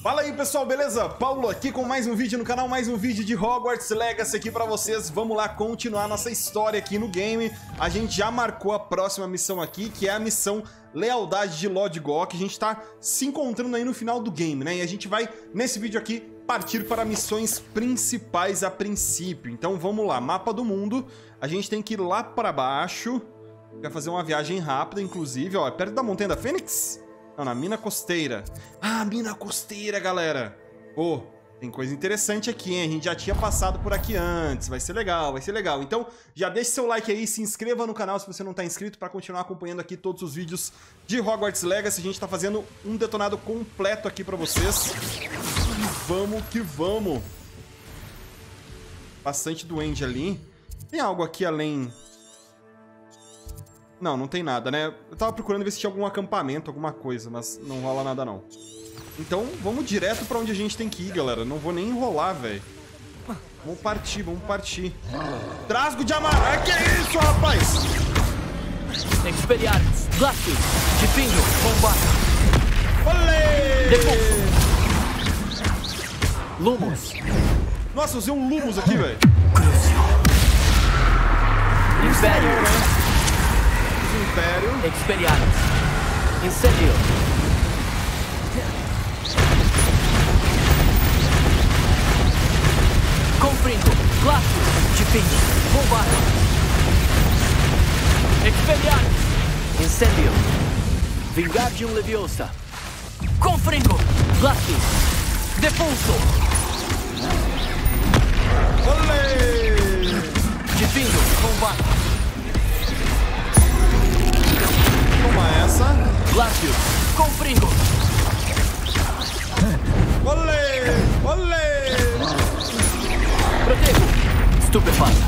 Fala aí pessoal, beleza? Paulo aqui com mais um vídeo no canal, mais um vídeo de Hogwarts Legacy aqui pra vocês. Vamos lá continuar nossa história aqui no game. A gente já marcou a próxima missão aqui, que é a missão Lealdade de Lodgok. A gente tá se encontrando aí no final do game, né? E a gente vai, nesse vídeo aqui, partir para missões principais a princípio. Então vamos lá, mapa do mundo. A gente tem que ir lá pra baixo. Vai fazer uma viagem rápida, inclusive, ó, é perto da Montanha da Fênix? Não, na Mina Costeira. Ah, Mina Costeira, galera. Pô, tem coisa interessante aqui, hein? A gente já tinha passado por aqui antes. Vai ser legal, vai ser legal. Então, já deixa seu like aí, se inscreva no canal se você não tá inscrito para continuar acompanhando aqui todos os vídeos de Hogwarts Legacy. A gente tá fazendo um detonado completo aqui pra vocês. E vamos que vamos. Bastante duende ali. Tem algo aqui além... Não, não tem nada, né? Eu tava procurando ver se tinha algum acampamento, alguma coisa, mas não rola nada, não. Então, vamos direto pra onde a gente tem que ir, galera. Não vou nem enrolar, velho. Vamos partir, vamos partir. Trasgo de amarrar, que é isso, rapaz? Expelliarmus, Blasto, Dipinho, Combate. Olê! Depulso. Lumos. Nossa, eu usei um Lumos aqui, velho. Crucio. Império. Império. Expelliarmus. Incendio. Confringo, Blasto, Dipinho, Combate. Expelliarmus. Incendio. Vingardium Leviosa. Confringo, Blasto, Depulso. Olê! Dipinho, Combate. Toma essa. Glacius, Confringo. Olê! Olê! Protego. Estupefata.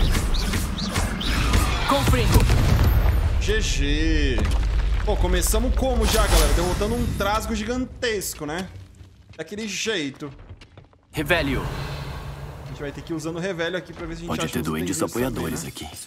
Confringo. GG. Pô, começamos como já, galera? Derrotando um trasgo gigantesco, né? Daquele jeito. Revelio. A gente vai ter que ir usando o Revelio aqui pra ver se a gente Pode acha ter uns duendes duendes apoiadores também, aqui.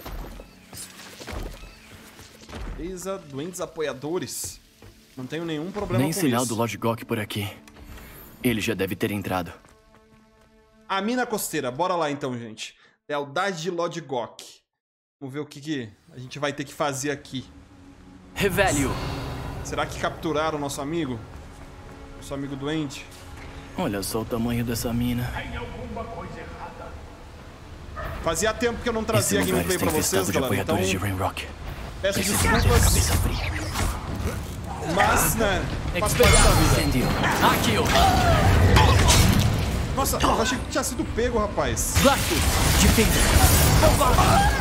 Beleza, duendes apoiadores. Não tenho nenhum problema Nem com sinal isso. do Lodgok por aqui. Ele já deve ter entrado. A Mina Costeira, bora lá então, gente. Lealdade de Lodgok. Vamos ver o que a gente vai ter que fazer aqui. Revelio. Será que capturaram o nosso amigo? Nosso amigo duende? Olha só o tamanho dessa mina. Tem alguma coisa errada. Fazia tempo que eu não Esse trazia lugar gameplay está pra vocês, infestado de galera. Então, apoiadores de Rainrock. peço Esse cara tem a desculpas, cabeça fria. mas, né, faz parte da Expelliarmus. vida. Incendio. Aquio. Nossa, eu achei que tinha sido pego, rapaz. Glacius, Dipinho. Combate.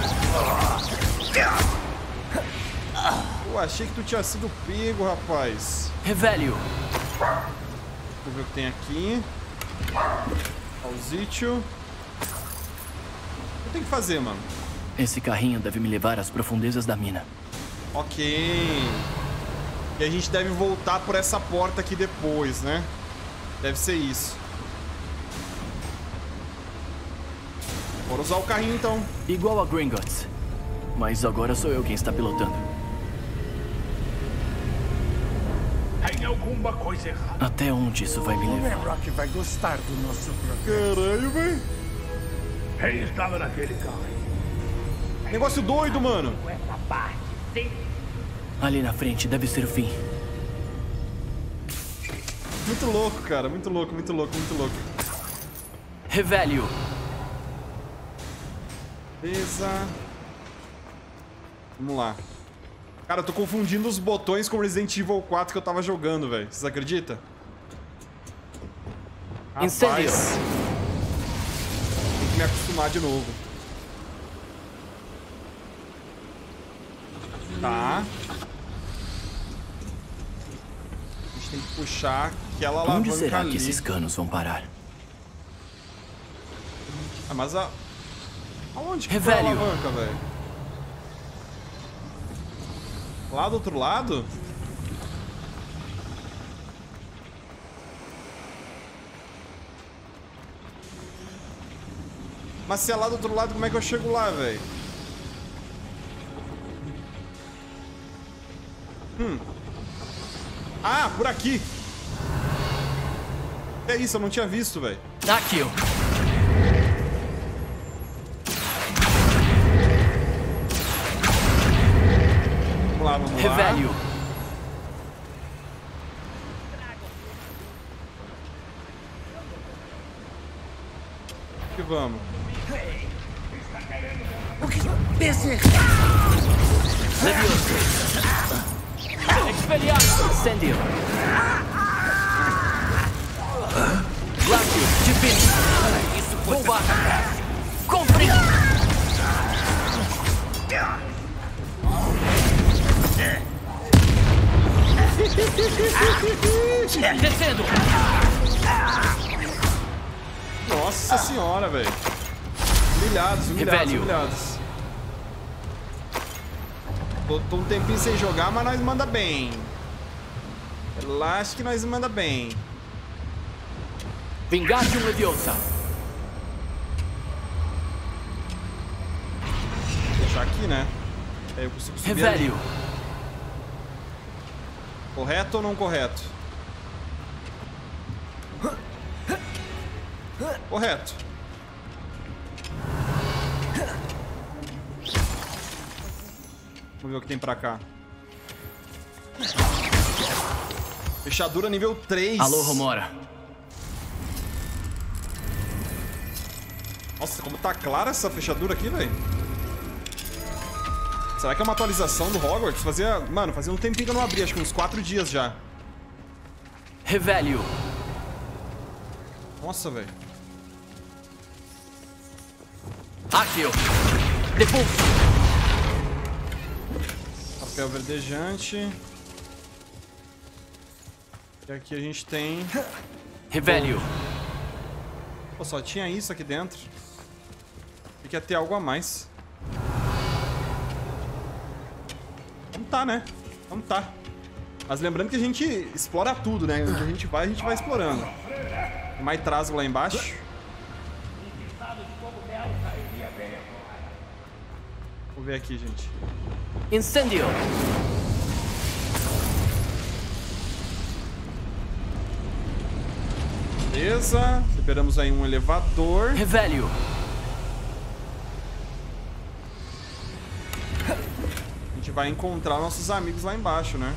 Eu achei que tu tinha sido pego, rapaz. Revelio. Deixa eu ver o que tem aqui. Pausítio. O que eu tenho que fazer, mano? Esse carrinho deve me levar às profundezas da mina. Ok. E a gente deve voltar por essa porta aqui depois, né? Deve ser isso. Bora usar o carrinho, então. Igual a Gringotts. Mas agora sou eu quem está pilotando. Tem alguma coisa errada. Até onde isso vai me O levar? Rainrock vai gostar do nosso programa. Caralho, velho. Quem estava naquele carro? Negócio doido, mano. Essa parte, sim. Ali na frente deve ser o fim. Muito louco, cara. Muito louco, muito louco, muito louco. Revelio. Beleza. Vamos lá. Cara, eu tô confundindo os botões com Resident Evil 4 que eu tava jogando, velho. Vocês acreditam? Incendio. Rapaz, tem que me acostumar de novo. Tá. A gente tem que puxar aquela alavanca Onde será ali. que esses canos vão parar? Ah, mas a... Aonde que foi a Revelio. alavanca, velho? Lá do outro lado? Mas se é lá do outro lado, como é que eu chego lá, velho? Ah, por aqui. É isso, eu não tinha visto, velho. Aqui, ó. Vamos lá, vamos lá. Revelio. Que vamos. Levioso. Expelliarmus. Incendio. Glacio. Divino. Isso foi... Bomba. Confringo. Descendo. Nossa senhora, velho. Humilhados, humilhados, Revelio. humilhados. Tô um tempinho sem jogar, mas nós manda bem. Relaxa que nós manda bem. Vingardium Leviosa. Vou deixar aqui, né? Aí eu consigo subir. Revelio. Correto ou não correto? Correto. Vamos ver o que tem pra cá. Fechadura nível 3. Alô, Romora. Nossa, como tá clara essa fechadura aqui, velho. Será que é uma atualização do Hogwarts? Mano, fazia um tempinho que eu não abri, acho que uns 4 dias já. Revelio. Nossa, velho. Aqui, ó. Depulso. Papel verdejante. E aqui a gente tem... Revelio. Pô, só tinha isso aqui dentro. Tem que ter algo a mais. Vamos tá, né? Vamos tá. Mas lembrando que a gente explora tudo, né? Onde a gente vai explorando. Tem mais trazo lá embaixo. Vou ver aqui, gente. Incendio. Beleza. Liberamos aí um elevador. Revelio. A gente vai encontrar nossos amigos lá embaixo, né?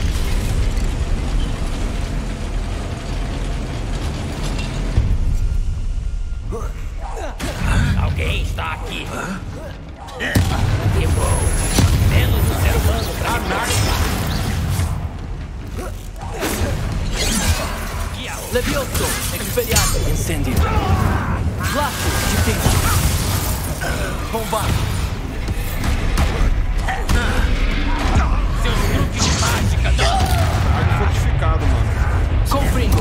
Alguém está aqui. Que bom. Menos um ser humano pra Levioso. Expelliarmus. Incendio. Glacio. Divino. Bomba. seus truques de mágica. Arco fortificado, mano. Confringo.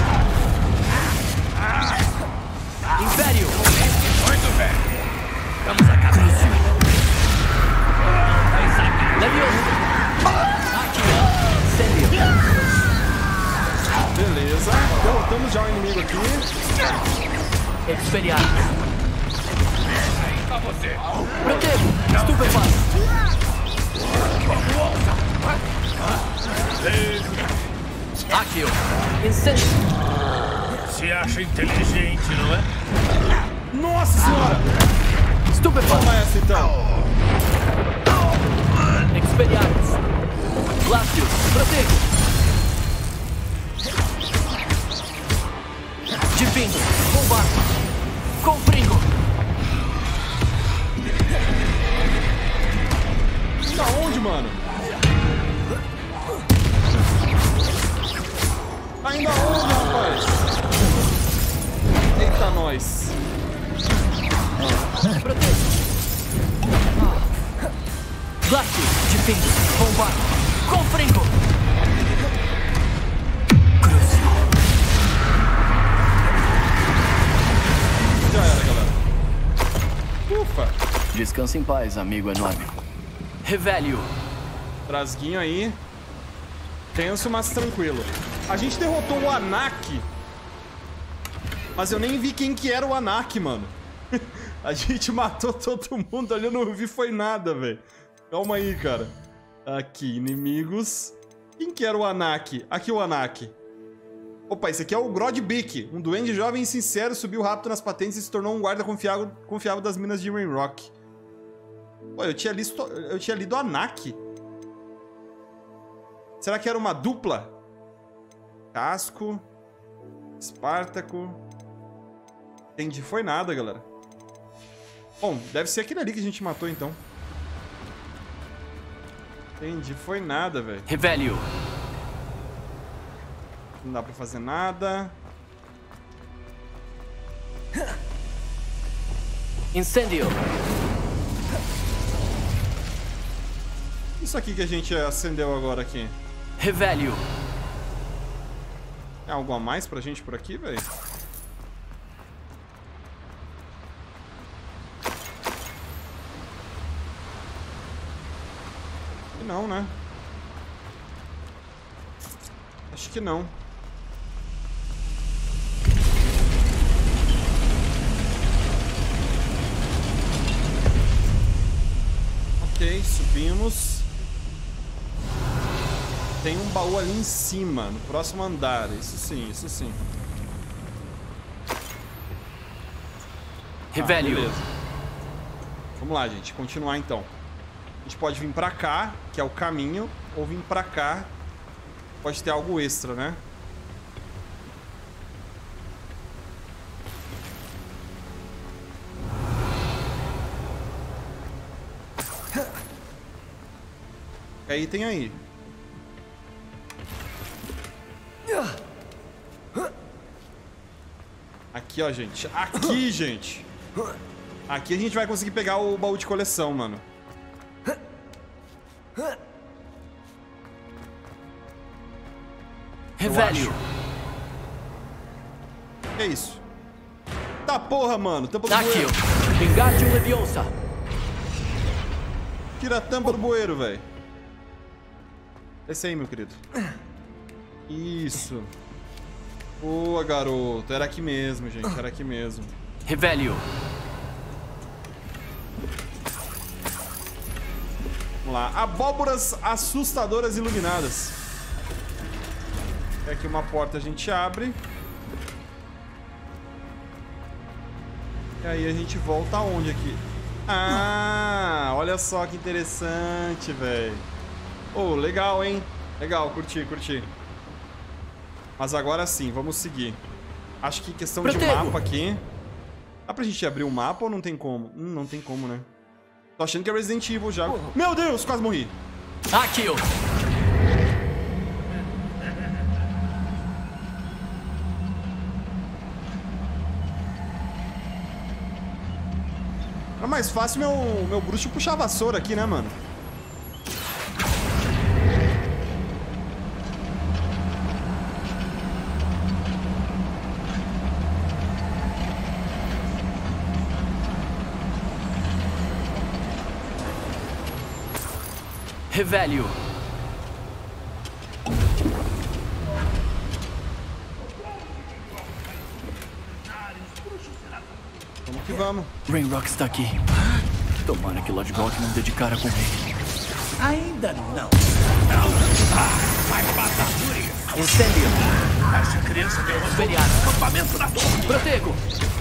Império. Muito bem. Vamos acabar. Levioso. Aqui, ó. Incendio. Beleza. Derrotamos já o inimigo aqui. Expelliarmus. Pra você. Protego. Estupefaz. Aqui, ó. Incendio. Se acha inteligente, não é? Nossa senhora! Estupefaz. Toma essa então. Expelliarmus. Glacio. Protego. Divino. Bomba. Confringo. Da onde, mano? Ainda onde, rapaz? Eita, nós. Protego. Glacio. Divino. Bomba. Confringo. Já era, galera. Ufa. Descansa em paz, amigo enorme. Revelio. Trasguinho aí. Tenso, mas tranquilo. A gente derrotou o Anak. Mas eu nem vi quem que era o Anak, mano. A gente matou todo mundo ali, eu não vi foi nada, velho. Calma aí, cara. Aqui, inimigos. Quem que era o Anak? Aqui o Anak. Opa, esse aqui é o Grodbeak. Um duende jovem e sincero subiu rápido nas patentes e se tornou um guarda confiável das minas de Ranrock. Pô, eu tinha lido Anak. Será que era uma dupla? Casco. Espartaco. Entendi, foi nada, galera. Bom, deve ser aquele ali que a gente matou, então. Entendi, foi nada, velho. Revelio. Não dá pra fazer nada. Incendio. Isso aqui que a gente acendeu agora aqui. Revelio. É algo a mais pra gente por aqui, velho? Não, né? Acho que não. Ok, subimos. Tem um baú ali em cima, no próximo andar. Isso sim, isso sim. Revelio. Beleza. Vamos lá, gente. Continuar então. A gente pode vir pra cá, que é o caminho, ou vir pra cá. Pode ter algo extra, né? E aí tem aí. Aqui, ó, gente. Aqui, gente. Aqui a gente vai conseguir pegar o baú de coleção, mano. Revelio. Que é isso? Tá porra, mano. Tampa do Accio. bueiro. Wingardium Leviosa. Tira a tampa do bueiro, velho. Desce aí, meu querido. Isso. Boa, garoto. Era aqui mesmo, gente. Era aqui mesmo. Revelio. Vamos lá. Abóboras assustadoras iluminadas. Aqui uma porta a gente abre. E aí a gente volta aonde aqui? Ah, olha só que interessante, velho. Oh, legal, hein? Legal, curti, curti. Mas agora sim, vamos seguir. Acho que questão de mapa aqui. Dá pra gente abrir o mapa ou não tem como? Não tem como, né? Tô achando que é Resident Evil já. Meu Deus, quase morri. Accio. Era mais fácil meu bruxo puxar a vassoura aqui, né, mano? Revelio. Vamos que vamos. Ranrock está aqui. Tomara que Lodgok não dê de cara com ele. Ainda não. Vai passar por isso. Incendio. Essa criança deu uma Feriado. acampamento na torre. Protego.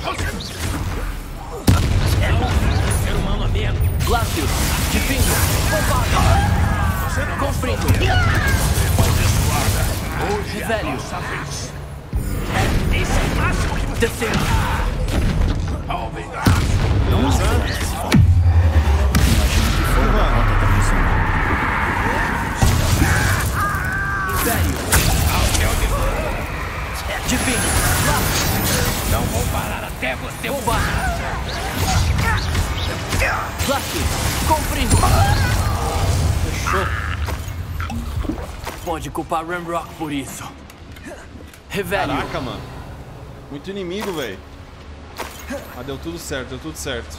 É um ser humano a menos. Glacius. Difindo. Bombada. Você não Confrito. Depois disso, guarda. Hoje é a Revelio. nossa vez. Esse é o máximo que você Descer. ao vingar. Imagino que foi uma rota da missão. Império. Difindo. Não vou parar até você. Bombada. Glacius. Confrito. Fechou. Pode culpar Ranrock por isso. Revelio. Caraca, mano. Muito inimigo, velho. Mas deu tudo certo, deu tudo certo.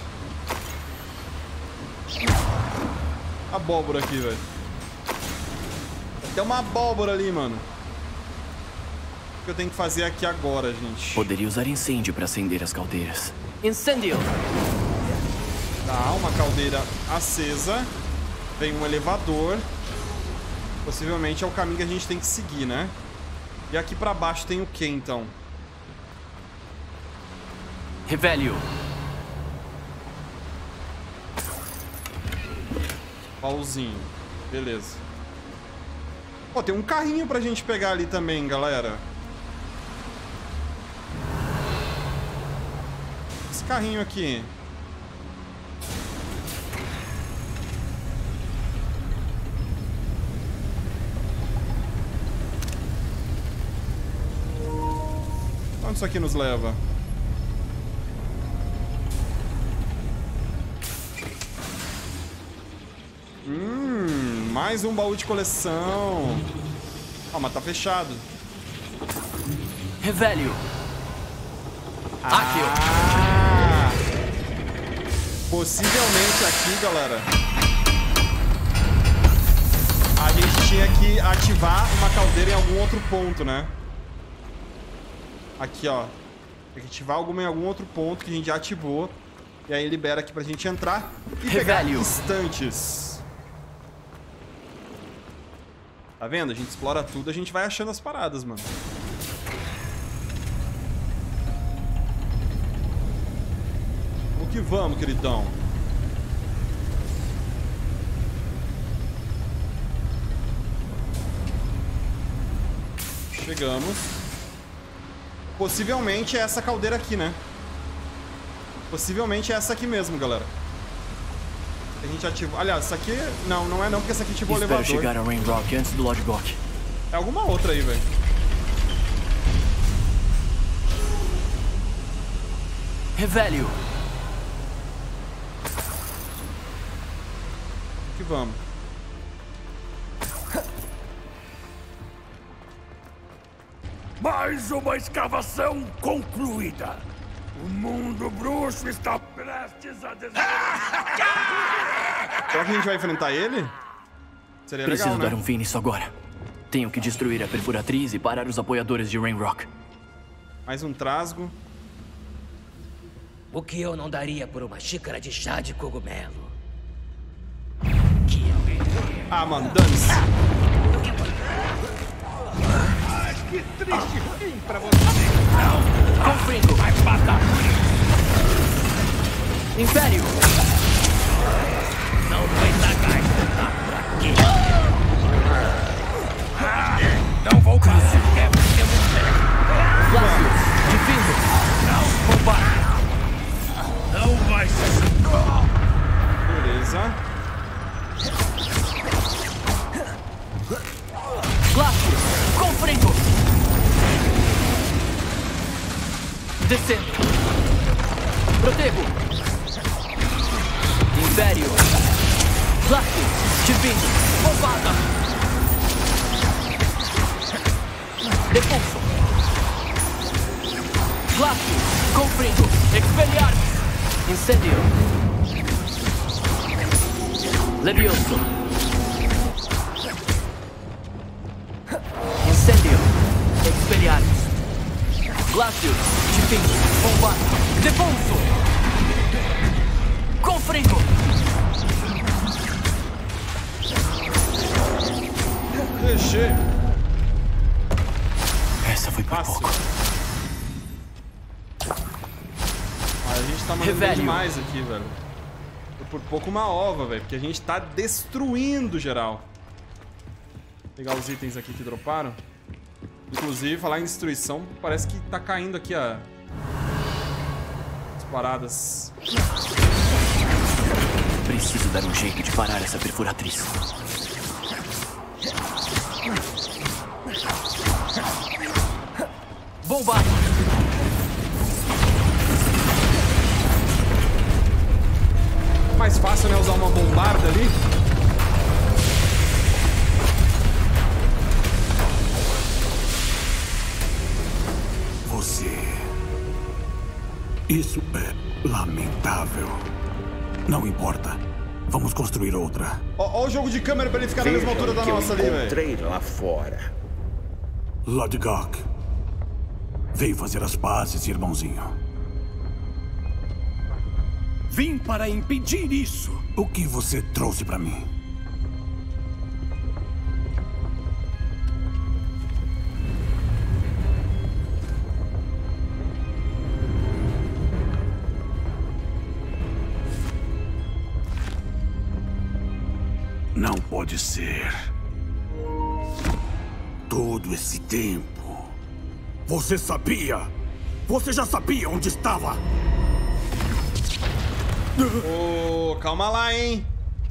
Abóbora aqui, velho. Tem uma abóbora ali, mano. O que eu tenho que fazer aqui agora, gente? Poderia usar incêndio para acender as caldeiras. Incendio. Tá, uma caldeira acesa. Vem um elevador. Possivelmente é o caminho que a gente tem que seguir, né? E aqui pra baixo tem o que, então? Revelio. Baúzinho. Beleza. Pô, tem um carrinho pra gente pegar ali também, galera. Esse carrinho aqui. Onde isso aqui nos leva? Mais um baú de coleção. Ó, mas tá fechado. Revelio. Ah! Possivelmente aqui, galera, a gente tinha que ativar uma caldeira em algum outro ponto, né? Aqui, ó. Tem que ativar em algum outro ponto que a gente já ativou. E aí libera aqui pra gente entrar e pegar instantes. Tá vendo? A gente explora tudo, a gente vai achando as paradas, mano. O que vamos, queridão? Chegamos. Possivelmente é essa caldeira aqui, né? Possivelmente é essa aqui mesmo, galera. A gente ativou... Aliás, essa aqui... Não, não é não, porque essa aqui ativou o elevador. Espero chegar a Rain Rock antes do Lord Gok. É alguma outra aí, velho. Revelio. Que vamos. Mais uma escavação concluída. O mundo bruxo está prestes a desmoronar. Será que a gente vai enfrentar ele? Seria Preciso legal, né? dar um fim nisso agora. Tenho que destruir a perfuratriz e parar os apoiadores de Rain Rock. Mais um trasgo. O que eu não daria por uma xícara de chá de cogumelo? Ah, mano, dane-se. Que triste fim pra você. Confringo. Vai matar. Império. Não vai largar voltar por aqui. Não vou cair. É porque você... Glacius. Divino. Não, combate. Não vai ser. Beleza. Glacius. Confringo. Descendo. Protego. Império. Glacius. Divino. Bombada. Defenso. Glacius. Confringo. Expelliarmus. Incendio. Levioso. Incendio. Expelliarmus. Glacius. Divino. Bombada. Defenso. Confringo. Deixei. Essa foi por Fácil. pouco. A gente tá mandando bem Revelio. demais aqui, velho. Foi por pouco uma ova, velho. Porque a gente tá destruindo geral. Vou pegar os itens aqui que droparam. Inclusive, falar em destruição, parece que tá caindo aqui as paradas. Preciso dar um jeito de parar essa perfuratriz. Bombarde! Mais fácil, né? Usar uma bombarda ali. Você. Isso é lamentável. Não importa. Vamos construir outra. Ó o jogo de câmera pra ele ficar na mesma altura da nossa ali, velho. Encontrei lá fora. Lord Gok. Veio fazer as pazes, irmãozinho. Vim para impedir isso. O que você trouxe para mim? Não pode ser. Todo esse tempo. Você sabia? Você já sabia onde estava? Ô, calma lá, hein?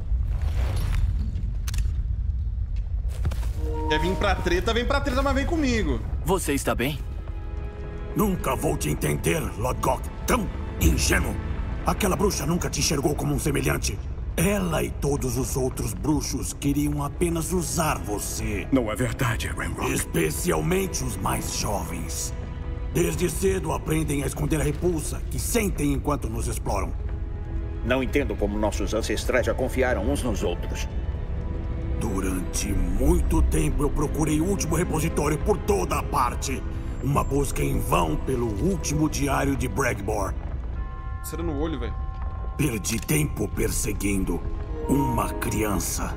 Quer vir pra treta, vem pra treta, mas vem comigo. Você está bem? Nunca vou te entender, Lodgok. Tão ingênuo. Aquela bruxa nunca te enxergou como um semelhante. Ela e todos os outros bruxos queriam apenas usar você. Não é verdade, Ranrock. Especialmente os mais jovens. Desde cedo aprendem a esconder a repulsa que sentem enquanto nos exploram. Não entendo como nossos ancestrais já confiaram uns nos outros. Durante muito tempo eu procurei o último repositório por toda a parte. Uma busca em vão pelo último diário de Bragbor. Cera no olho, velho. Perdi tempo perseguindo uma criança.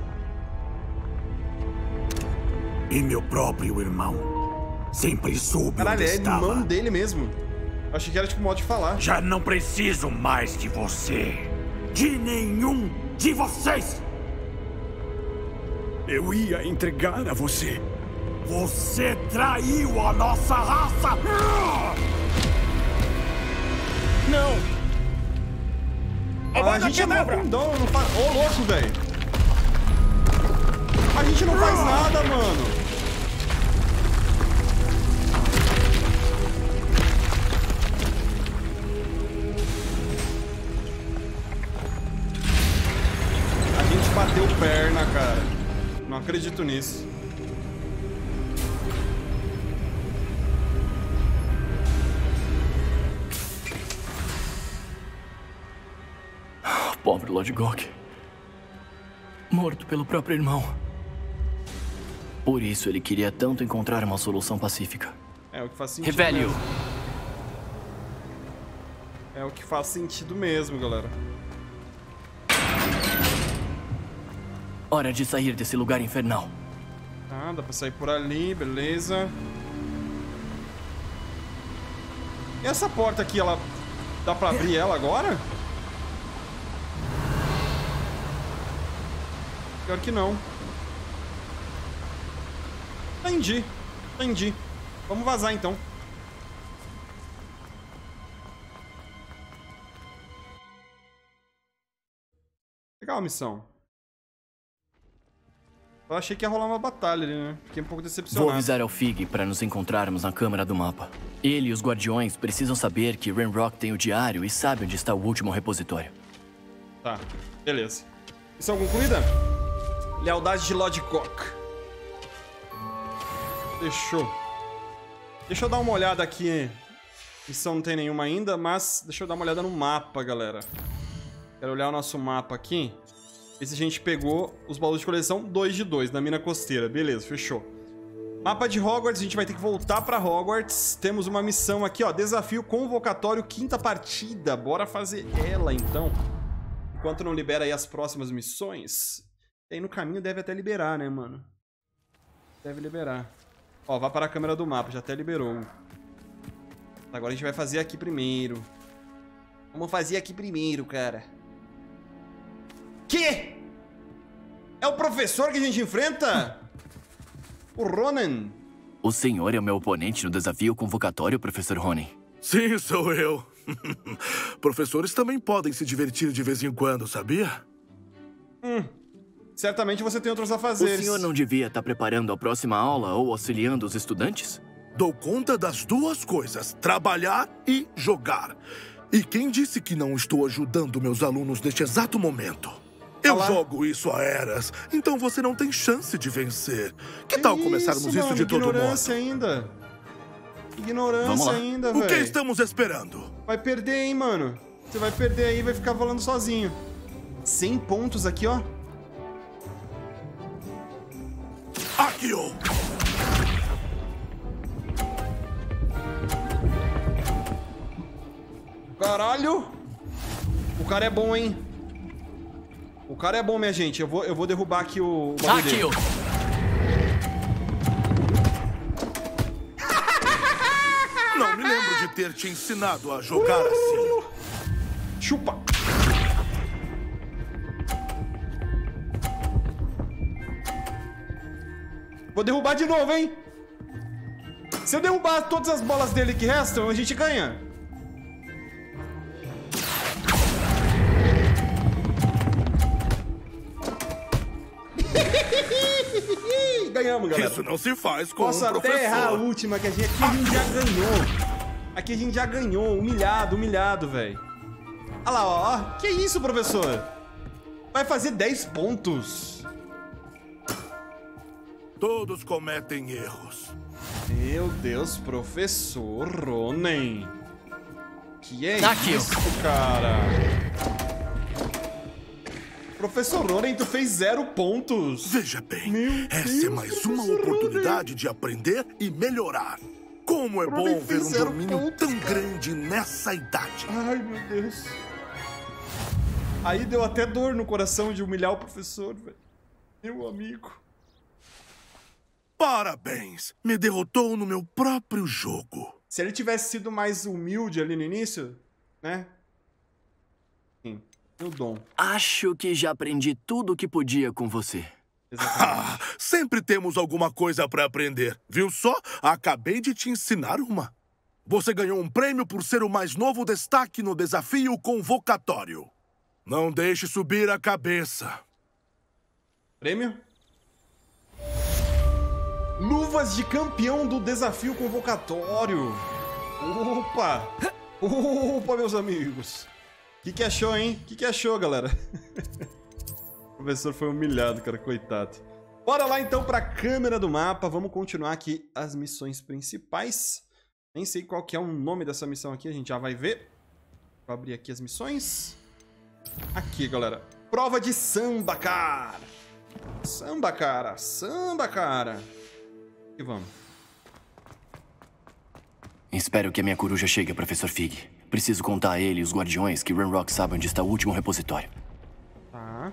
E meu próprio irmão. Sempre soube Caralho, onde é estava. irmão dele mesmo. Achei que era tipo modo de falar. Já não preciso mais de você. De nenhum de vocês. Eu ia entregar a você. Você traiu a nossa raça! Não! A gente é mafundão, não faz... Ô, louco, velho. A gente não faz nada, mano. A gente bateu perna, cara. Não acredito nisso. Pobre Lodgok. Morto pelo próprio irmão. Por isso ele queria tanto encontrar uma solução pacífica. É o que faz sentido. Revelio! Mesmo. É o que faz sentido mesmo, galera. Hora de sair desse lugar infernal. Tá, dá pra sair por ali, beleza. E essa porta aqui, ela... Dá pra abrir ela agora? Pior que não. Entendi. Entendi. Vamos vazar, então. Legal a missão. Eu achei que ia rolar uma batalha ali, né? Fiquei um pouco decepcionado. Vou avisar ao Fig para nos encontrarmos na câmera do mapa. Ele e os guardiões precisam saber que Ranrock tem o diário e sabe onde está o último repositório. Tá, beleza. Missão concluída? Lealdade de Lodgok. Fechou. Deixa eu dar uma olhada aqui. Missão não tem nenhuma ainda, mas deixa eu dar uma olhada no mapa, galera. Quero olhar o nosso mapa aqui. Ver se a gente pegou os baús de coleção 2 de 2 na mina costeira. Beleza, fechou. Mapa de Hogwarts, a gente vai ter que voltar pra Hogwarts. Temos uma missão aqui, ó. Desafio convocatório, 5ª partida. Bora fazer ela, então. Enquanto não libera aí as próximas missões. E aí no caminho deve até liberar, né, mano? Deve liberar. Ó, vá para a câmera do mapa, já até liberou. Agora a gente vai fazer aqui primeiro. Vamos fazer aqui primeiro, cara. Que? É o professor que a gente enfrenta? O Ronen. O senhor é o meu oponente no desafio convocatório, professor Ronen. Sim, sou eu. Professores também podem se divertir de vez em quando, sabia? Certamente você tem outros afazeres. O senhor não devia estar preparando a próxima aula ou auxiliando os estudantes? Dou conta das duas coisas, trabalhar e jogar. E quem disse que não estou ajudando meus alunos neste exato momento? Eu jogo isso há eras, então você não tem chance de vencer. Que tal começarmos isso de todo modo? Ignorância ainda. Ignorância ainda, velho. O que estamos esperando? Vai perder, hein, mano. Você vai perder aí e vai ficar falando sozinho. 100 pontos aqui, ó. Aqui, ó. Caralho. O cara é bom, hein. O cara é bom, minha gente. Eu vou derrubar aqui o bagulho dele. Aqui, ó. Não me lembro de ter te ensinado a jogar assim. Chupa. Vou derrubar de novo, hein? Se eu derrubar todas as bolas dele que restam, a gente ganha. Ganhamos, galera. Isso não se faz com Posso um até professor. errar a última, que aqui a gente já ganhou. Aqui a gente já ganhou. Humilhado, humilhado, velho. Olha lá, ó. Que isso, professor? Vai fazer 10 pontos. Todos cometem erros. Meu Deus, professor Ronen. Que é Aqui, isso, cara? Professor Ronen, tu fez 0 pontos. Veja bem, Meu essa Deus, é mais uma professor oportunidade de aprender e melhorar. Como é Ronen bom ver fez um 0 domínio pontos, tão cara. grande nessa idade. Ai, meu Deus. Aí deu até dor no coração de humilhar o professor, velho. Meu amigo. Parabéns, me derrotou no meu próprio jogo. Se ele tivesse sido mais humilde ali no início, né? Sim, o dom. Acho que já aprendi tudo o que podia com você. Ah, sempre temos alguma coisa para aprender. Viu só? Acabei de te ensinar uma. Você ganhou um prêmio por ser o mais novo destaque no desafio convocatório. Não deixe subir a cabeça. Prêmio? Luvas de campeão do desafio convocatório. Opa! Opa, meus amigos. O que achou, hein? O que achou, galera? O professor foi humilhado, cara. Coitado. Bora lá, então, pra câmera do mapa. Vamos continuar aqui as missões principais. Nem sei qual que é o nome dessa missão aqui. A gente já vai ver. Vou abrir aqui as missões. Aqui, galera. Prova de samba, cara. Samba, cara. Samba, cara. E vamos. Espero que a minha coruja chegue, Professor Fig. Preciso contar a ele e os guardiões que Ranrock sabe onde está o último repositório. Tá.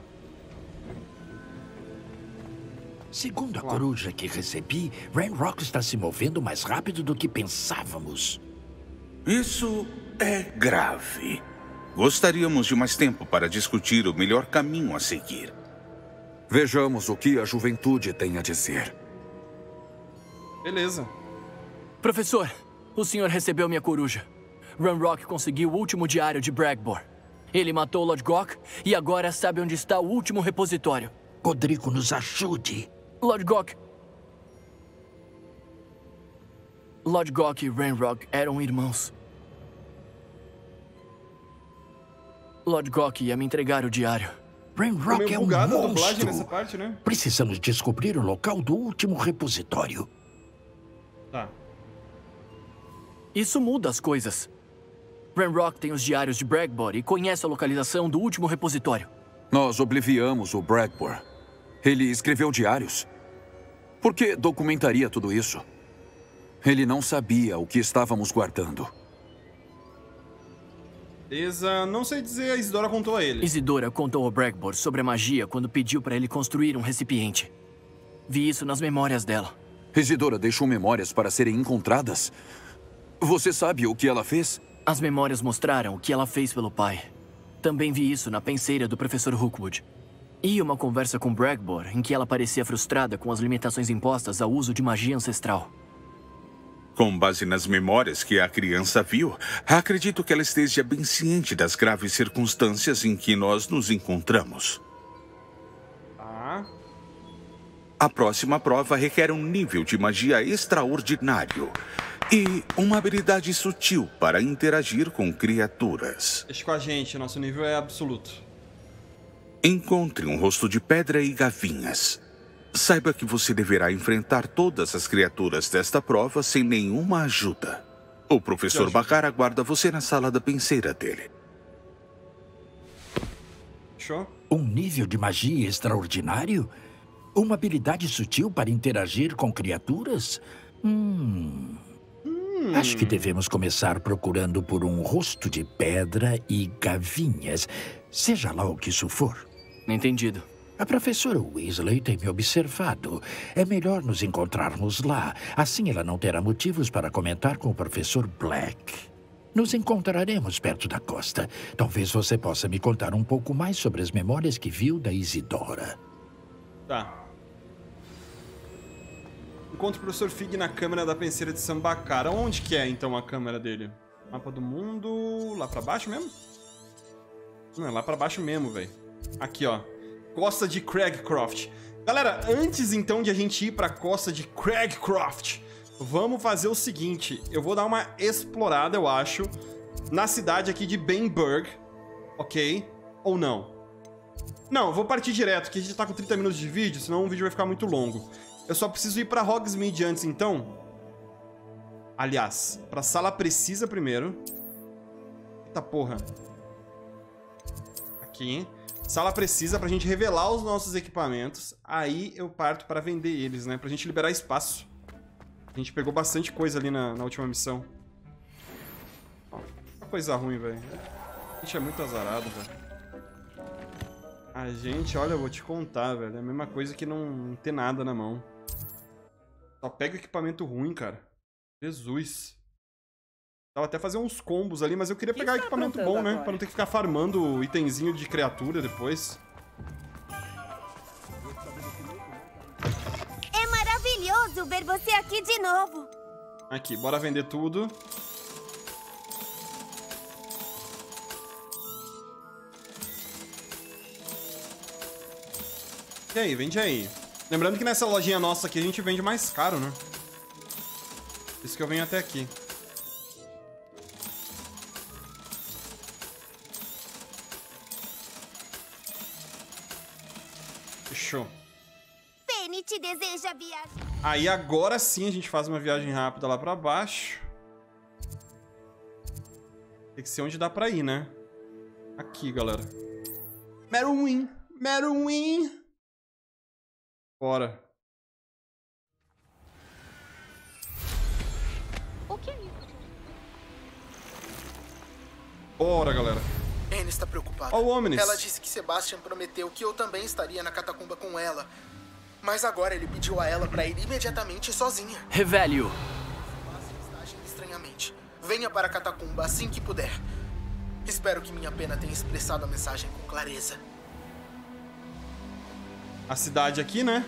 Segundo a coruja que recebi, Ranrock está se movendo mais rápido do que pensávamos. Isso é grave. Gostaríamos de mais tempo para discutir o melhor caminho a seguir. Vejamos o que a juventude tem a dizer. Beleza. Professor, o senhor recebeu minha coruja. Ranrock conseguiu o último diário de Bragbor. Ele matou Lord Gok e agora sabe onde está o último repositório. Rodrigo, nos ajude. Lord Gok e Ranrock eram irmãos. Lord Gok ia me entregar o diário. Ranrock é um bugada a dublagem monstro. nessa parte, né? Precisamos descobrir o local do último repositório. Tá. Isso muda as coisas. Ranrock tem os diários de Bragbor e conhece a localização do último repositório. Nós obliviamos o Bragbor. Ele escreveu diários. Por que documentaria tudo isso? Ele não sabia o que estávamos guardando. Beleza. Não sei dizer, a Isidora contou a ele. Isidora contou ao Bragbor sobre a magia quando pediu para ele construir um recipiente. Vi isso nas memórias dela. Isidora deixou memórias para serem encontradas? Você sabe o que ela fez? As memórias mostraram o que ela fez pelo pai. Também vi isso na penseira do professor Rookwood. E uma conversa com Bragbor, em que ela parecia frustrada com as limitações impostas ao uso de magia ancestral. Com base nas memórias que a criança viu, acredito que ela esteja bem ciente das graves circunstâncias em que nós nos encontramos. Tá. A próxima prova requer um nível de magia extraordinário e uma habilidade sutil para interagir com criaturas. Deixa com a gente, nosso nível é absoluto. Encontre um rosto de pedra e gavinhas. Saiba que você deverá enfrentar todas as criaturas desta prova sem nenhuma ajuda. O professor Bakar aguarda você na sala da penseira dele. Fechou? Um nível de magia extraordinário? Uma habilidade sutil para interagir com criaturas? Acho que devemos começar procurando por um rosto de pedra e gavinhas. Seja lá o que isso for. Entendido. A professora Weasley tem me observado. É melhor nos encontrarmos lá. Assim ela não terá motivos para comentar com o professor Black. Nos encontraremos perto da costa. Talvez você possa me contar um pouco mais sobre as memórias que viu da Isidora. Tá. Encontre o professor Fig na câmera da penseira de Sambacara. Onde que é, então, a câmera dele? Mapa do mundo... Lá pra baixo mesmo? Não, é lá pra baixo mesmo, velho. Aqui, ó. Costa de Cragcroft. Galera, antes, então, de a gente ir pra costa de Cragcroft, vamos fazer o seguinte. Eu vou dar uma explorada, eu acho, na cidade aqui de Bamburgh. Ok? Ou não? Não, eu vou partir direto, que a gente tá com 30 minutos de vídeo, senão o vídeo vai ficar muito longo. Eu só preciso ir pra Hogsmeade antes, então. Aliás, pra Sala Precisa primeiro. Eita porra. Aqui. Sala Precisa pra gente revelar os nossos equipamentos. Aí eu parto pra vender eles, né? Pra gente liberar espaço. A gente pegou bastante coisa ali na última missão. Uma coisa ruim, velho. A gente é muito azarado, velho. A gente, olha, eu vou te contar, velho. É a mesma coisa que não ter nada na mão. Só pega equipamento ruim, cara. Jesus. Tava até fazer uns combos ali, mas eu queria pegar equipamento bom, né? Pra não ter que ficar farmando itemzinho de criatura depois. É maravilhoso ver você aqui de novo. Aqui, bora vender tudo. E aí, vende aí. Lembrando que nessa lojinha nossa aqui a gente vende mais caro, né? Por isso que eu venho até aqui. Fechou. Penny te deseja viagem. Aí agora sim a gente faz uma viagem rápida lá pra baixo. Tem que ser onde dá pra ir, né? Aqui, galera. Meruem! Meruem! Bora. O que é isso? Bora, galera. Anne está preocupada. Ó o Omnis. Ela disse que Sebastian prometeu que eu também estaria na catacumba com ela. Mas agora ele pediu a ela para ir imediatamente sozinha. Revelio. Sebastian está agindo estranhamente. Venha para a catacumba assim que puder. Espero que minha pena tenha expressado a mensagem com clareza. A cidade aqui, né?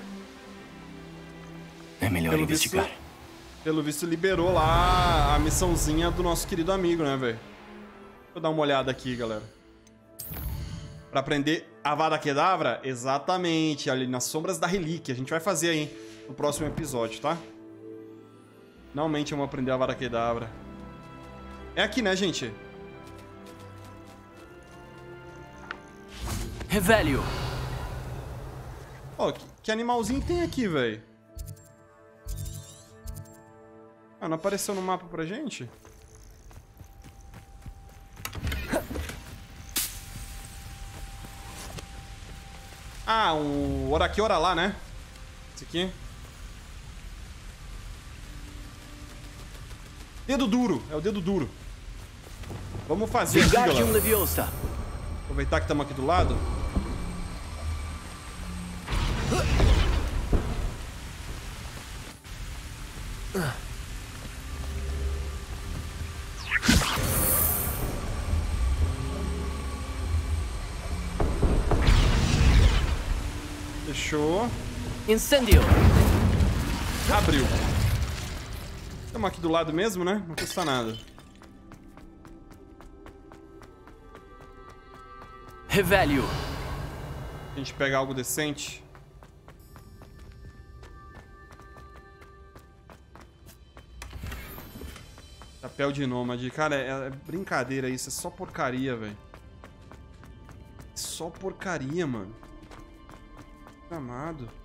É melhor investigar. Pelo visto, liberou lá a missãozinha do nosso querido amigo, né, velho? Deixa eu dar uma olhada aqui, galera. Pra aprender Avada Kedavra? Exatamente, ali nas sombras da relíquia. A gente vai fazer aí no próximo episódio, tá? Finalmente vamos aprender Avada Kedavra. É aqui, né, gente? Revelio. Ó, que animalzinho que tem aqui, velho? Ah, não apareceu no mapa pra gente? Ah, o Orakiora lá, né? Esse aqui. Dedo duro, é o dedo duro. Vamos fazer aqui, galera. Aproveitar que estamos aqui do lado. Fechou. Incendio. Abriu. Estamos aqui do lado mesmo, né? Não custa nada. Revelio. A gente pega algo decente. Chapéu de nômade. Cara, é brincadeira isso. É só porcaria, velho. Só porcaria, mano. Amado.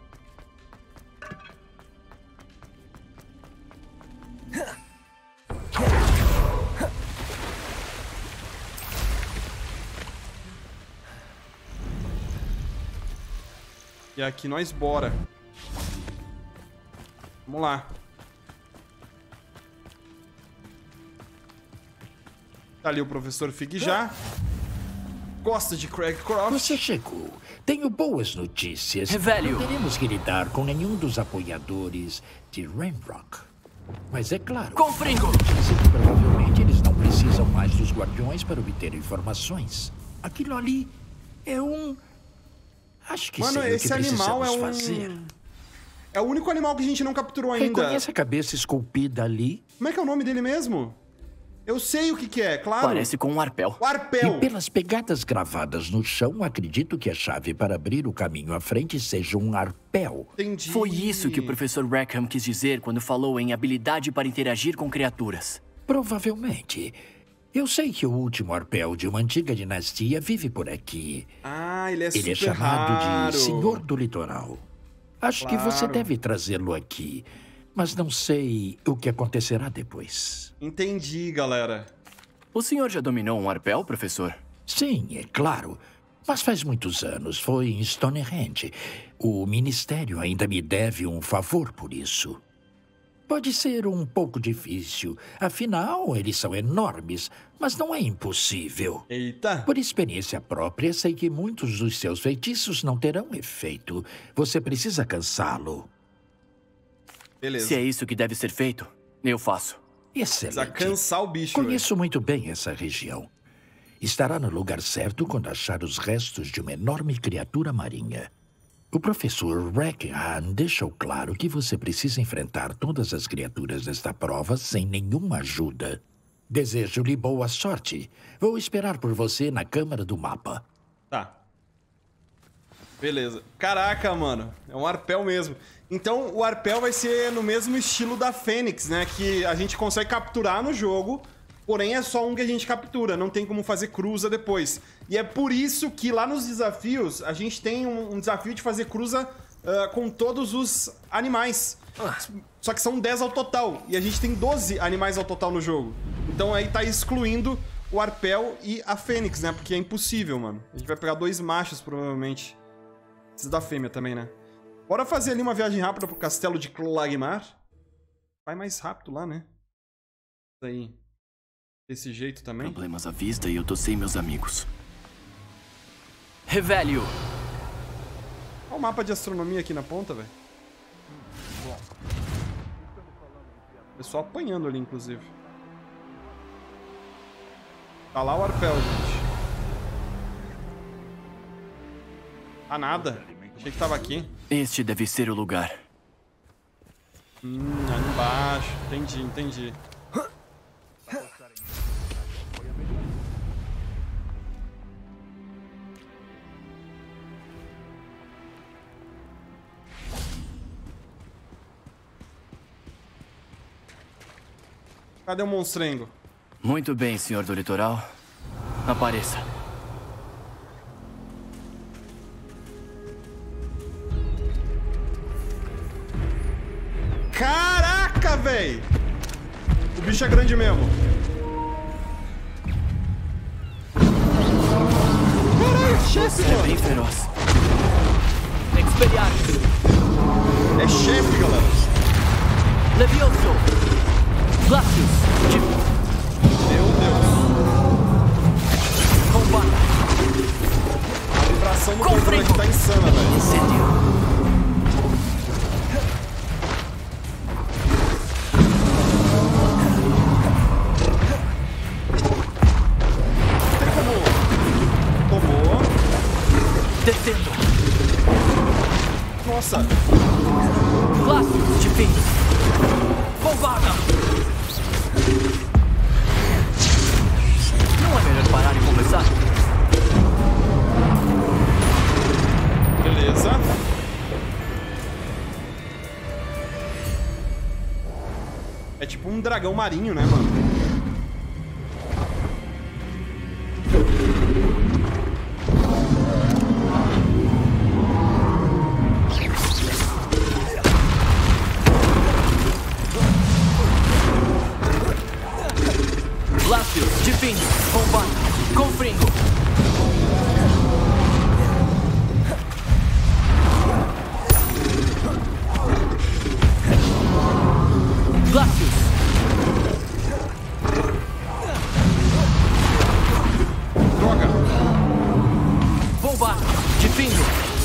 E aqui nós bora. Vamos lá. Tá ali o professor Fig já. Gosta de Cragcroft. Você chegou. Tenho boas notícias. Revelio. Não teremos que lidar com nenhum dos apoiadores de Ranrock. Mas é claro... Confringo! Dizem que provavelmente eles não precisam mais dos guardiões para obter informações. Aquilo ali é um... Acho que mano, sei esse o que animal precisamos fazer. É o único animal que a gente não capturou ainda. Reconhece a cabeça esculpida ali? Como é que é o nome dele mesmo? Eu sei o que é, claro. Parece com um arpel. O arpel. E pelas pegadas gravadas no chão, acredito que a chave para abrir o caminho à frente seja um arpel. Entendi. Foi isso que o professor Rackham quis dizer quando falou em habilidade para interagir com criaturas. Provavelmente. Eu sei que o último arpel de uma antiga dinastia vive por aqui. Ah, ele é super Ele é chamado raro. de Senhor do Litoral. Acho que você deve trazê-lo aqui. Mas não sei o que acontecerá depois. Entendi, galera. O senhor já dominou um arpel, professor? Sim, é claro. Mas faz muitos anos. Foi em Stonehenge. O Ministério ainda me deve um favor por isso. Pode ser um pouco difícil. Afinal, eles são enormes. Mas não é impossível. Eita! Por experiência própria, sei que muitos dos seus feitiços não terão efeito. Você precisa cansá-lo. Beleza. Se é isso que deve ser feito, eu faço. Excelente. Precisa cansar o bicho, Conheço muito bem essa região. Estará no lugar certo quando achar os restos de uma enorme criatura marinha. O professor Rackham deixou claro que você precisa enfrentar todas as criaturas desta prova sem nenhuma ajuda. Desejo-lhe boa sorte. Vou esperar por você na câmara do mapa. Tá. Beleza. Caraca, mano. É um arpel mesmo. Então, o arpel vai ser no mesmo estilo da Fênix, né? Que a gente consegue capturar no jogo, porém é só um que a gente captura. Não tem como fazer cruza depois. E é por isso que lá nos desafios, a gente tem um desafio de fazer cruza com todos os animais. Só que são 10 ao total. E a gente tem 12 animais ao total no jogo. Então aí tá excluindo o arpel e a Fênix, né? Porque é impossível, mano. A gente vai pegar 2 machos, provavelmente. Precisa da fêmea também, né? Bora fazer ali uma viagem rápida pro castelo de Klagmar. Vai mais rápido lá, né? Isso aí. Desse jeito também. Problemas à vista e eu tô sem meus amigos. Revelio! Olha o mapa de astronomia aqui na ponta, velho. Pessoal apanhando ali, inclusive. Tá lá o arpel, gente. Ah, nada. Achei que tava aqui. Este deve ser o lugar. Ali embaixo. Entendi, entendi. Cadê o monstrengo? Muito bem, senhor do litoral. Apareça. Caraca, véi! O bicho é grande mesmo. Caralho, chefe, É bem feroz. Expelliarmus. É chefe, galera. Levioso. Glacius. Meu Deus. Combata. A vibração do controle aqui tá insana, velho. Incêndio. Tomou. Descendo. Nossa. Glacius de fim. Bombada. Não é melhor parar e conversar? Beleza. É tipo um dragão marinho, né, mano? Glacius de fim. Combata. Confringo. Glacius. Droga. Bombata. De fingo.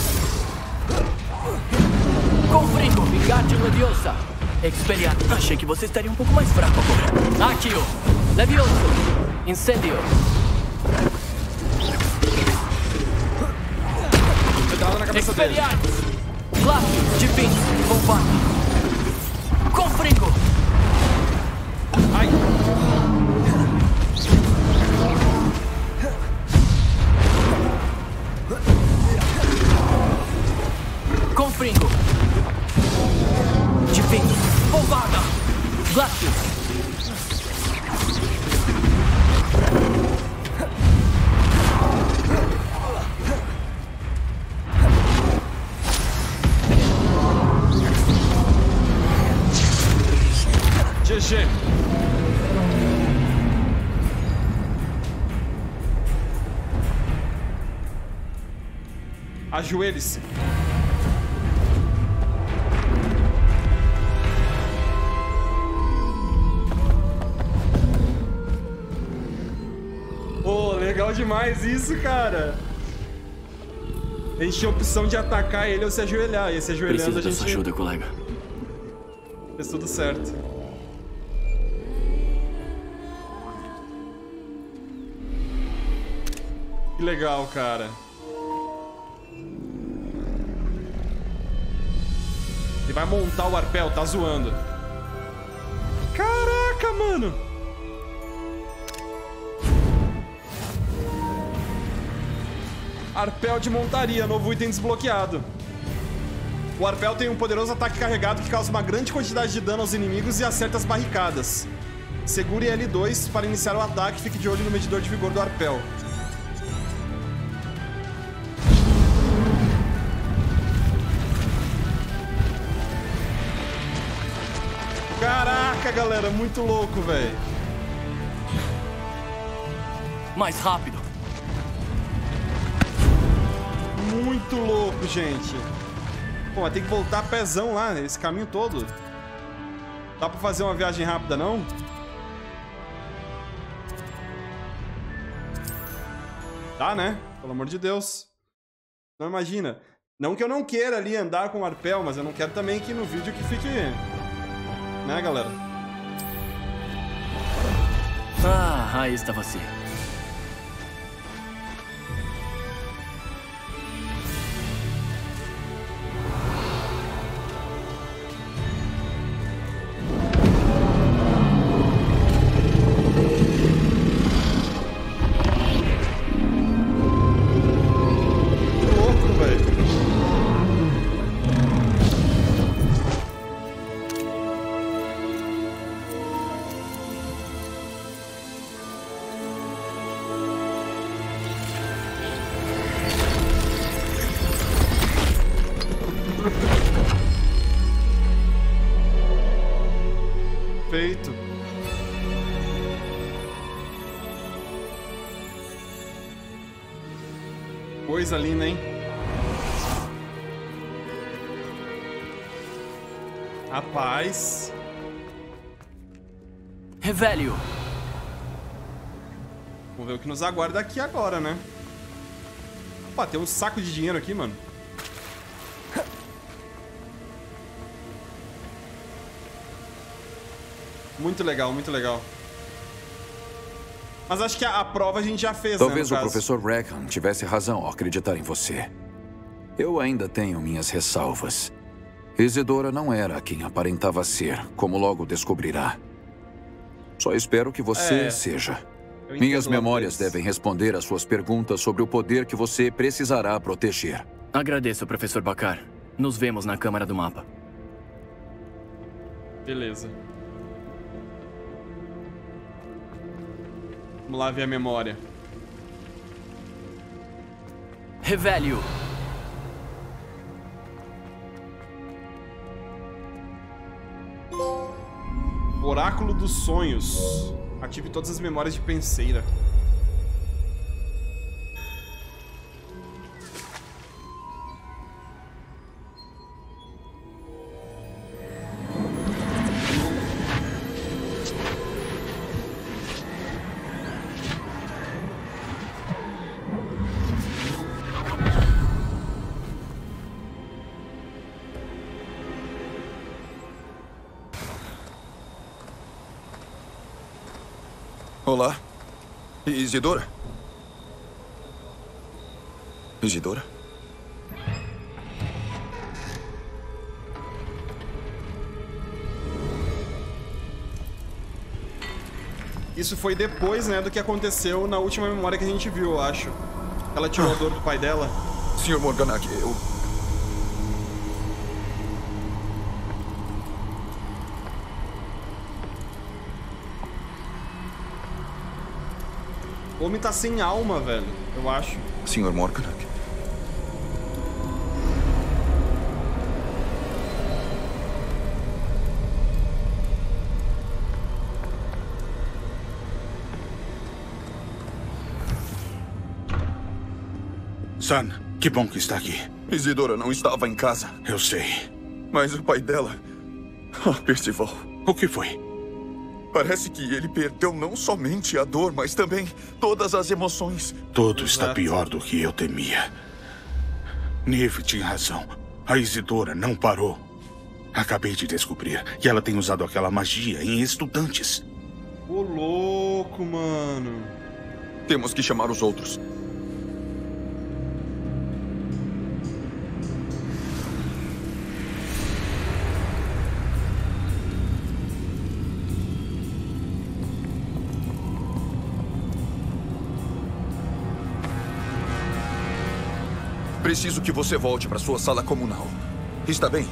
Confringo. Vingardium Leviosa. Expelliarmus. Achei que você estaria um pouco mais fraco agora. Accio. Levioso. Incêndio. Pedrada na cabeça dele. Expelliarmus. Black, Divin, Bombada. Confringo. Ai. Confringo. Divin, Bombada. Black. GG. Ajoelhe-se. Oh, legal demais isso, cara. A gente tinha a opção de atacar ele ou se ajoelhar. E se ajoelhando Preciso a gente... dessa ajuda, colega. Fez tudo certo. Que legal, cara. Ele vai montar o arpel, tá zoando. Caraca, mano. Arpel de montaria, novo item desbloqueado. O arpel tem um poderoso ataque carregado que causa uma grande quantidade de dano aos inimigos e acerta as barricadas. Segure L2 para iniciar o ataque e fique de olho no medidor de vigor do arpel. Caraca, galera, muito louco, velho. Mais rápido. Muito louco, gente. Pô, mas tem que voltar pezão lá, esse caminho todo. Dá pra fazer uma viagem rápida, não? Tá, né? Pelo amor de Deus. Não imagina. Não que eu não queira ali andar com o arpel, mas eu não quero também que no vídeo que fique... Né, galera? Ah, aí está você. Feito. Coisa linda, hein? Rapaz. Revelio. Vamos ver o que nos aguarda aqui agora, né? Opa, tem um saco de dinheiro aqui, mano. Muito legal, muito legal. Mas acho que a prova a gente já fez, Talvez né, o professor Rackham tivesse razão ao acreditar em você. Eu ainda tenho minhas ressalvas. Isidora não era quem aparentava ser, como logo descobrirá. Só espero que você seja. Minhas memórias devem responder às suas perguntas sobre o poder que você precisará proteger. Agradeço, professor Bakar. Nos vemos na Câmara do Mapa. Beleza. Vamos lá ver a memória. Revelio. Oráculo dos Sonhos. Ative todas as memórias de penseira. Olá. Isidora? Isidora? isso foi depois, né, do que aconteceu na última memória que a gente viu, eu acho. Ela tirou a dor do pai dela. Sr. Morganach, eu... O homem tá sem alma, velho, eu acho. Sr. Morganach. San, que bom que está aqui. Isidora não estava em casa. Eu sei. Mas o pai dela... Percival. O que foi? Parece que ele perdeu não somente a dor, mas também todas as emoções. Tudo está pior do que eu temia. Neve tinha razão. A Isidora não parou. Acabei de descobrir que ela tem usado aquela magia em estudantes. Ô, louco, mano. Temos que chamar os outros. Preciso que você volte para sua sala comunal. Está bem?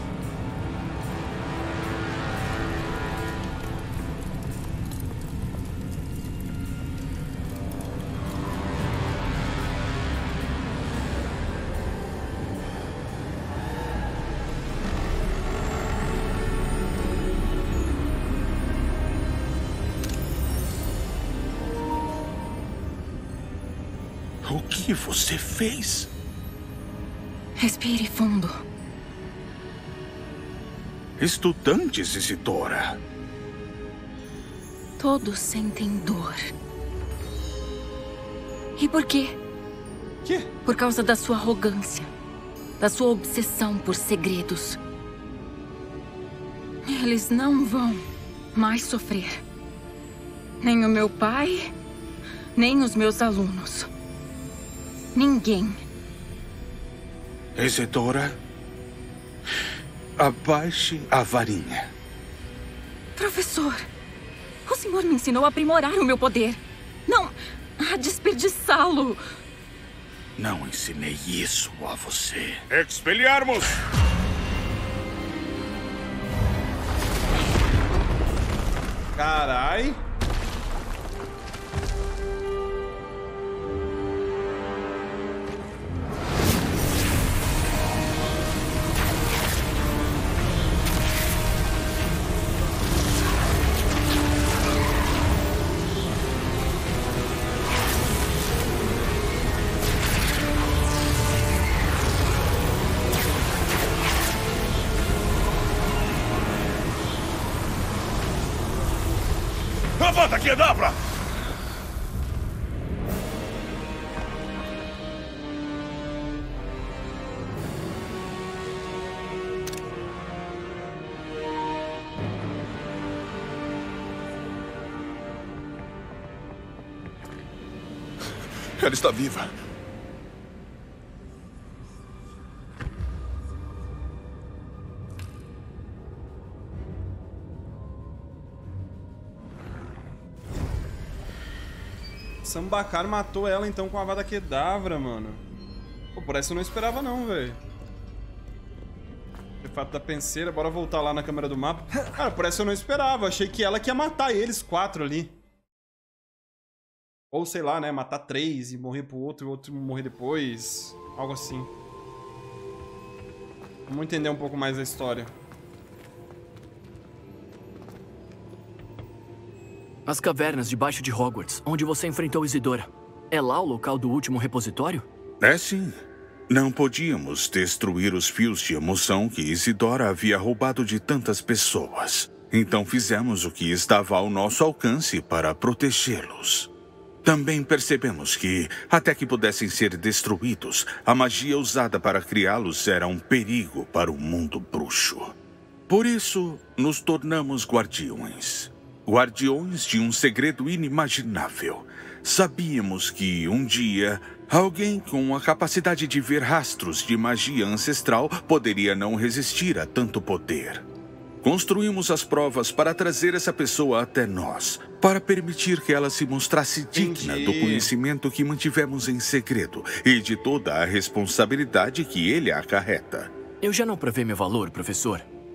O que você fez? Respire fundo. Estudantes, Isidora. Todos sentem dor. E por quê? Quê? Por causa da sua arrogância. Da sua obsessão por segredos. Eles não vão mais sofrer. Nem o meu pai, nem os meus alunos. Ninguém. Isidora, abaixe a varinha. Professor, o senhor me ensinou a aprimorar o meu poder. Não a desperdiçá-lo. Não ensinei isso a você. Expelliarmus! Carai. Avada Kedavra! Ela está viva. Sambacar matou ela então com a Avada Kedavra, mano. Pô, por essa eu não esperava não, velho. Artefato da penseira, bora voltar lá na câmera do mapa. Cara, por essa eu não esperava. Achei que ela que ia matar eles 4 ali. Ou sei lá, né, matar 3 e morrer pro outro e o outro morrer depois. Algo assim. Vamos entender um pouco mais da história. As cavernas debaixo de Hogwarts, onde você enfrentou Isidora. É lá o local do último repositório? É sim. Não podíamos destruir os fios de emoção que Isidora havia roubado de tantas pessoas. Então fizemos o que estava ao nosso alcance para protegê-los. Também percebemos que, até que pudessem ser destruídos, a magia usada para criá-los era um perigo para o mundo bruxo. Por isso, nos tornamos guardiões. Guardiões de um segredo inimaginável. Sabíamos que, um dia, alguém com a capacidade de ver rastros de magia ancestral poderia não resistir a tanto poder. Construímos as provas para trazer essa pessoa até nós, para permitir que ela se mostrasse digna do conhecimento que mantivemos em segredo e de toda a responsabilidade que ele acarreta. Eu já não provei meu valor, professor.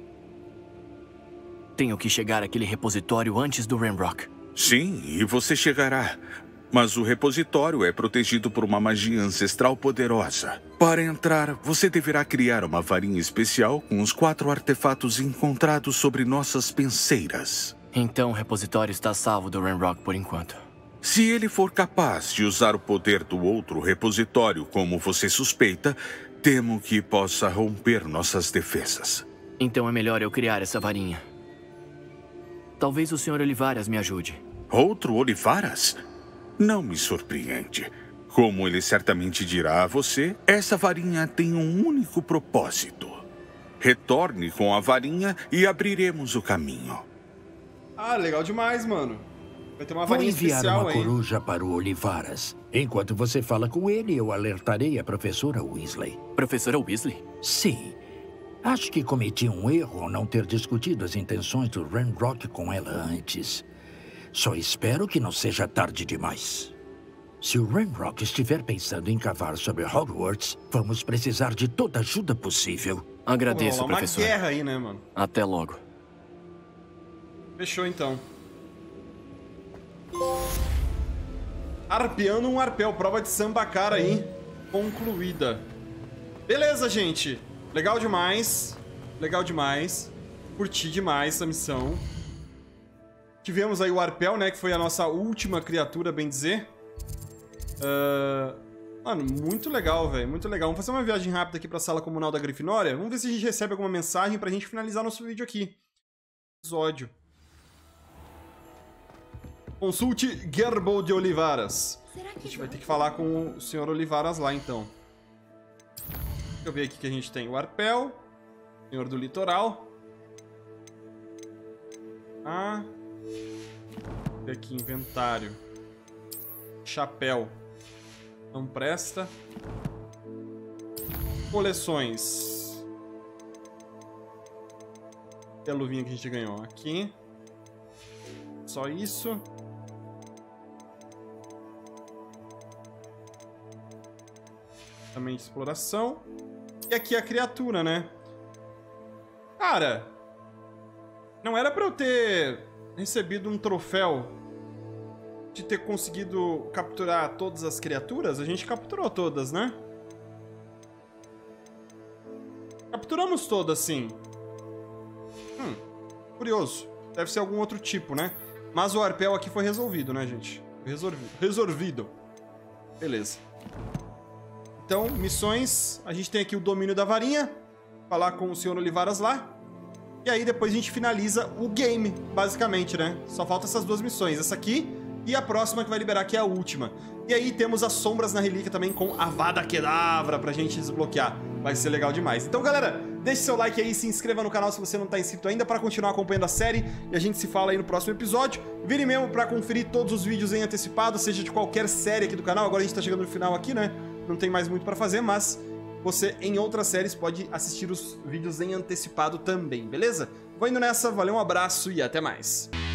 Tenho que chegar àquele repositório antes do Ranrock. Sim, e você chegará. Mas o repositório é protegido por uma magia ancestral poderosa. Para entrar, você deverá criar uma varinha especial com os 4 artefatos encontrados sobre nossas penseiras. Então o repositório está salvo do Ranrock por enquanto. Se ele for capaz de usar o poder do outro repositório como você suspeita, temo que possa romper nossas defesas. Então é melhor eu criar essa varinha. Talvez o Sr. Olivaras me ajude. Outro Olivaras? Não me surpreende. Como ele certamente dirá a você, essa varinha tem um único propósito. Retorne com a varinha e abriremos o caminho. Ah, legal demais, mano. Vai ter uma Vou varinha enviar especial uma aí. coruja para o Olivaras. Enquanto você fala com ele, eu alertarei a professora Weasley. Professora Weasley? Sim. Acho que cometi um erro ao não ter discutido as intenções do Ranrock com ela antes. Só espero que não seja tarde demais. Se o Ranrock estiver pensando em cavar sobre Hogwarts, vamos precisar de toda a ajuda possível. Agradeço, uma professor. guerra aí, né, mano? Até logo. Fechou, então. Arpeando um arpel. Prova de Sambacara aí. Concluída. Beleza, gente. Legal demais. Legal demais. Curti demais essa missão. Tivemos aí o arpel, né? Que foi a nossa última criatura, bem dizer. Mano, muito legal, velho. Muito legal. Vamos fazer uma viagem rápida aqui pra sala comunal da Grifinória. Vamos ver se a gente recebe alguma mensagem pra gente finalizar nosso vídeo aqui. Episódio. Consulte Gerbo de Olivaras. A gente vai ter que falar com o Sr. Olivaras lá, então. Deixa eu ver aqui que a gente tem o arpel. Senhor do Litoral. Ah... Aqui, inventário. Chapéu. Não presta. Coleções. E a luvinha que a gente ganhou aqui. Só isso. Também de exploração. E aqui a criatura, né? Cara, não era pra eu ter recebido um troféu de ter conseguido capturar todas as criaturas? A gente capturou todas, né? Capturamos todas, sim. Curioso. Deve ser algum outro tipo, né? Mas o arpel aqui foi resolvido, né, gente? Resolvido. Beleza. Então, missões. A gente tem aqui o domínio da varinha. Falar com o Sr. Olivaras lá. E aí depois a gente finaliza o game, basicamente, né? Só falta essas 2 missões. Essa aqui e a próxima que vai liberar, que é a última. E aí temos as sombras na relíquia também com a Avada Kedavra pra gente desbloquear. Vai ser legal demais. Então, galera, deixe seu like aí, se inscreva no canal se você não tá inscrito ainda pra continuar acompanhando a série. E a gente se fala aí no próximo episódio. Vire mesmo pra conferir todos os vídeos em antecipado, seja de qualquer série aqui do canal. Agora a gente tá chegando no final aqui, né? Não tem mais muito pra fazer, mas você, em outras séries, pode assistir os vídeos em antecipado também, beleza? Vou indo nessa, valeu, um abraço e até mais.